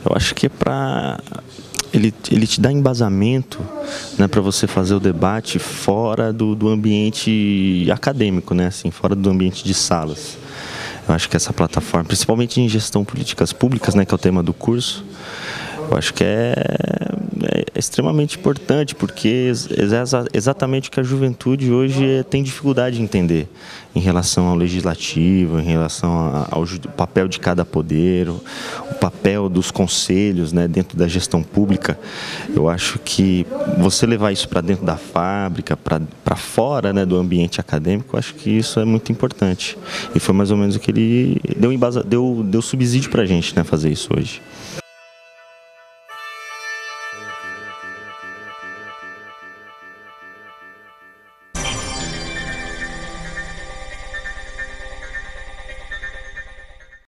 Eu acho que é para ele te dá embasamento, né, para você fazer o debate fora do ambiente acadêmico, né, assim, fora do ambiente de salas. Eu acho que essa plataforma, principalmente em gestão políticas públicas, né, que é o tema do curso, eu acho que é extremamente importante, porque é exatamente o que a juventude hoje tem dificuldade de entender em relação ao legislativo, em relação ao papel de cada poder, o papel dos conselhos, né, dentro da gestão pública. Eu acho que você levar isso para dentro da fábrica, para fora, né, do ambiente acadêmico, eu acho que isso é muito importante. E foi mais ou menos o que ele deu subsídio para a gente, né, fazer isso hoje.